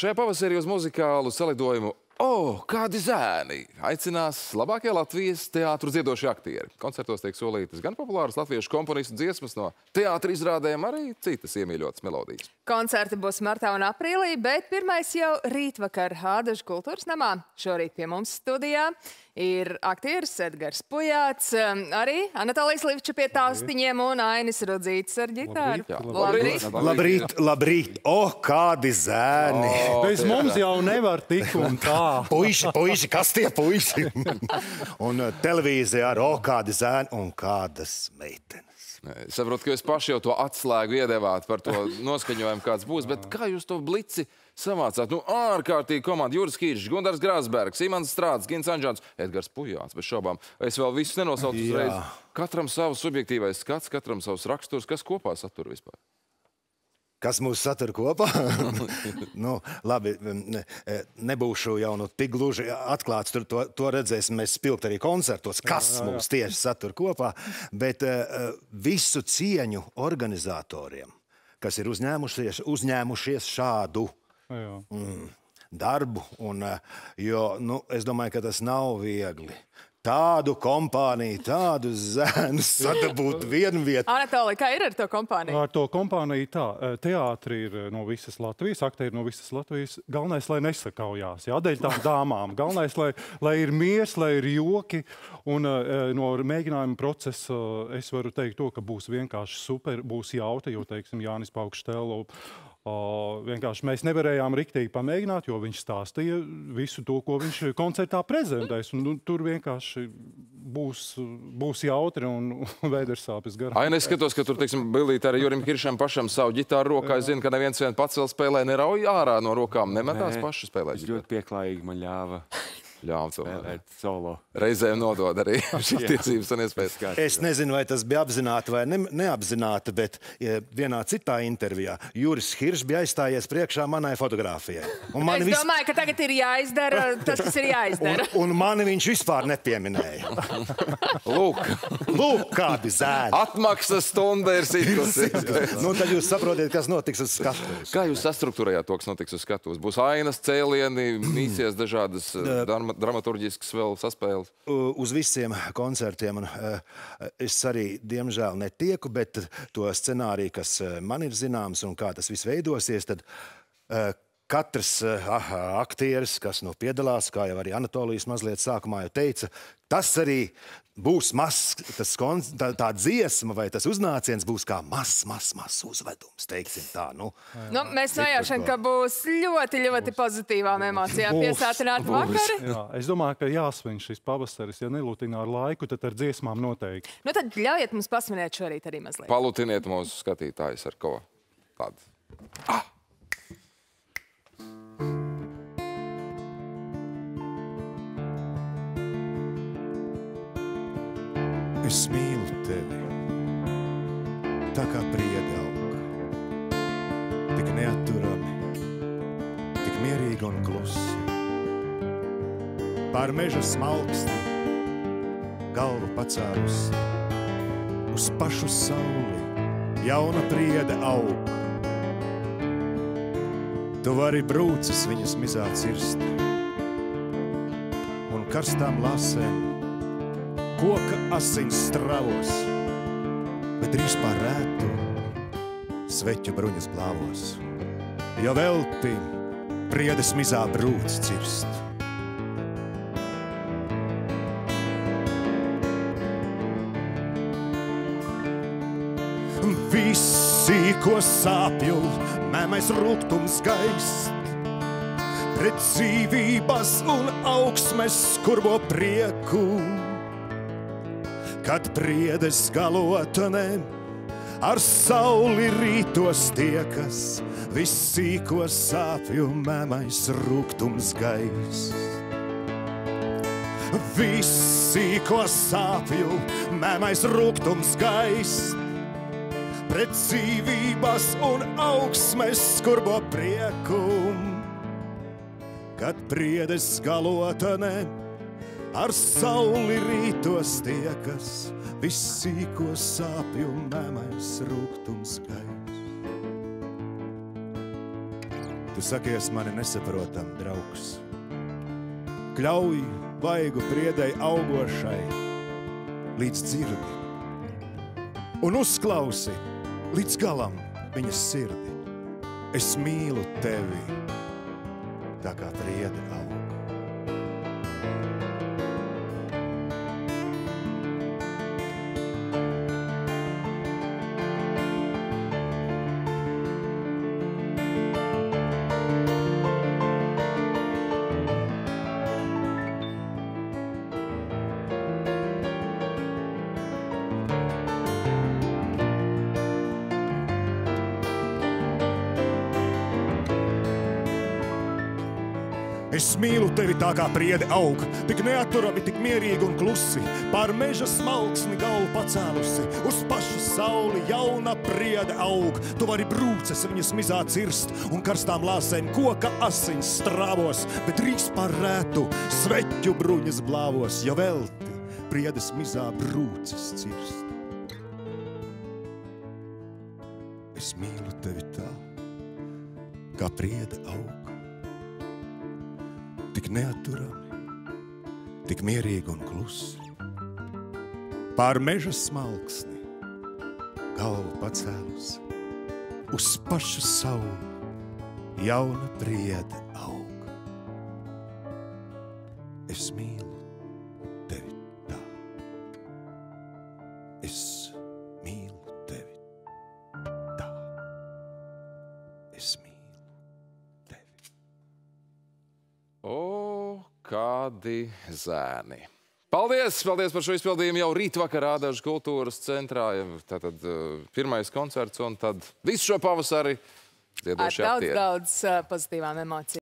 Šajā pavasarī uz muzikālu salidojumu kādi zēni aicinās labākie Latvijas teātru dziedošie aktieri. Koncertos tiek solītas gan populāras latviešu komponistu dziesmas no teātra izrādēm, arī citas iemīļotas melodijas. Koncerti būs martā un aprīlī, bet pirmais jau rītvakar Ādažu kultūras namā. Šorīt pie mums studijā ir aktieris Edgars Pujāts, arī Anatālijas Livča pie taustiņiem un Ainis Rudzītis ar ģitāru. Labrīt! Labrīt, labrīt! Kādi zēni! Bez mums jau nevar tik un tā. Puiši, kas tie puiši? Un televīzija ar kādi zēni un kādas meitenes. Es saprotu, ka jūs paši jau to atslēgu iedevāt par to noskaņojumu, kāds būs, bet kā jūs to blici samācāt? Ārkārtīgi komanda Juris Kīržs, Gundars Grāsbergs, Imants Strāds, Gins Anžāns, Edgars Pujāts, bez šaubām. Es vēl visus nenosaucu uzreiz. Katram savs subjektīvais skats, katram savs raksturs, kas kopā satur vispār? Kas mūs satur kopā? Labi, nebūšu jau tik gluži atklāts, to redzēsim mēs spilgt arī koncertos, kas mūs tieši satur kopā, bet visu cieņu organizatoriem, kas ir uzņēmušies šādu darbu, jo es domāju, ka tas nav viegli. Tādu kompāniju, tādu zēnus sadabūt vienviet. Anatālija, kā ir ar to kompāniju? Ar to kompāniju tā. Teātri ir no visas Latvijas, aktieri no visas Latvijas. Galvenais, lai nesakaujās. Dēļ tām dāmām. Galvenais, lai ir miers, lai ir joki. Un no mēģinājuma procesa es varu teikt to, ka būs vienkārši super, būs jauta, jo, teiksim, Jānis Paukštelo. Vienkārši mēs nevarējām riktīgi pamēģināt, jo viņš stāstīja visu to, ko viņš koncertā prezentēs. Un tur vienkārši būs jautri un vēdersāpes garā. Aina, es skatos, ka tur, teiksim, bildīt arī Jurim Kiršam pašam savu ģitāru rokā. Es zinu, ka neviens vien pats vēl spēlē, nerauj ārā no rokām, nemetās paši spēlēt. Ļoti pieklājīgi man ļāva spēlēt solo. Reizēm nodod arī šīs tiesības un iespējas. Es nezinu, vai tas bija apzināti vai neapzināti, bet vienā citā intervijā Juris Kiršs bija aizstājies priekšā manai fotogrāfijai. Es domāju, ka tagad ir jāizdara tas, kas ir jāizdara. Un mani viņš vispār nepieminēja. Lūk, kādi zēni. Atmaksas stunda ir sīkusi. Tad jūs saprotiet, kas notiks uz skatuves. Kā jūs sastruktūrējāt to, kas notiks uz skatuves? Būs ainas, cēlieni, mīsies dažādas dramaturģiskas vēl saspēles? Uz visiem koncertiem es arī, diemžēl, netieku, bet to scenāriju, kas man ir zināms un kā tas viss veidosies, tad katrs aktieris, kas piedalās, kā jau arī Anatolijas mazliet sākumā jau teica, tas arī būs tā dziesma vai tas uznāciens būs kā mazs uzvedums, teiksim tā. Mēs nojaušam, ka būs ļoti pozitīvām emocijām piesātināti vakari. Es domāju, ka jāsvin šis pavasaris, ja nelutina ar laiku, tad ar dziesmām noteikti. Tad ļaujiet mums pasvinēt šorīt arī mazliet. Palutiniet mūsu skatītājus ar ko tādu. Es mīlu tevi, tā kā priede aug, tik neatturami, tik mierīgi un klusi. Pār meža smalksti, galvu pacēlusi, uz pašu sauli jauna priede aug. Tu vari brūces viņas mizā cirst, un karstām lasēm koka asins stravos, bet drīz pār rētu sveķu bruņas blāvos, jo velti priedes mizā brūc cirst. Visi, ko sāpju, mēmais rūgtums gaist, pret dzīvības un augsmes skurbo prieku, kad priedes galotne ar sauli rītos tiekas, visi, ko sāpju, mēmais rūgtums gaist. Visi, ko sāpju, mēmais rūgtums gaist, pret dzīvības un augsmes skurbo prieku, kad priedes galotne ar sauli rītos tiekas, visi, ko sāpju, mēmais rūgtums gaist. Tu sakies mani nesaprotam, draugs. Kļauj vaigu priedei augošai līdz dzirdi. Un uzklausi līdz galam viņas sirdi. Es mīlu tevi, tā kā priede aug. Es mīlu tevi tā kā priede aug, tik neaturami, tik mierīgi un klusi, pār meža smalksni galvu pacēlusi, uz pašu sauli jauna priede aug. Tu vari brūces viņas mizā cirst un karstām lāsēm koka asiņas strāvos, bet drīz par rētu sveķu bruņas blāvos, jo velti priedes mizā brūces cirst. Es mīlu tevi tā, kā priede aug. Tik neaturami, tik mierīgi un klusi. Pār meža smalksni galvu pacēlusi, uz pašu sauli jauna priede aug. Es mīlu tevi tā. Es mīlu tevi tā. Es mīlu. O, kādi zēni. Paldies par šo izpildījumu jau rītvakarā Ādažu kultūras centrā. Tātad pirmais koncerts un tad visu šo pavasari dziedošie aktieri. Ar daudz pozitīvām emocijām.